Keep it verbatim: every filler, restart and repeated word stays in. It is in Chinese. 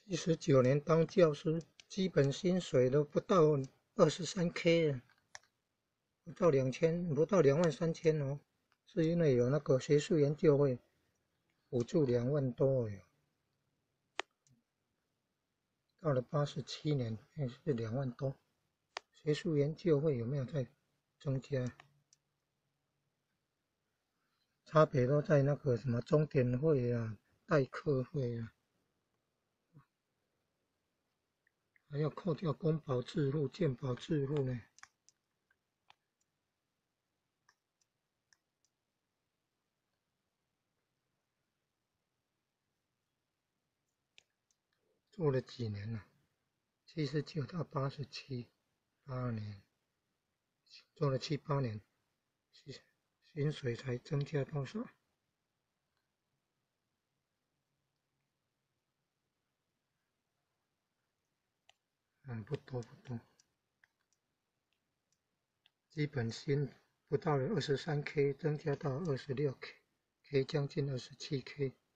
七十九年当教师，基本薪水都不到二十三 K 啊，不到两千，不到两万三千哦，是因为有那个学术研究会补助两万多哟。到了八十七年也是两万多，学术研究会有没有在增加？差别都在那个什么钟点会啊、代课会啊，还要扣掉公保制度、健保制度呢。做了几年了？七十九到八十七，八年，做了七八年，薪水才增加多少？嗯，不多不多，基本薪不到二十三 K，增加到二十六 K，K 将近二十七 K。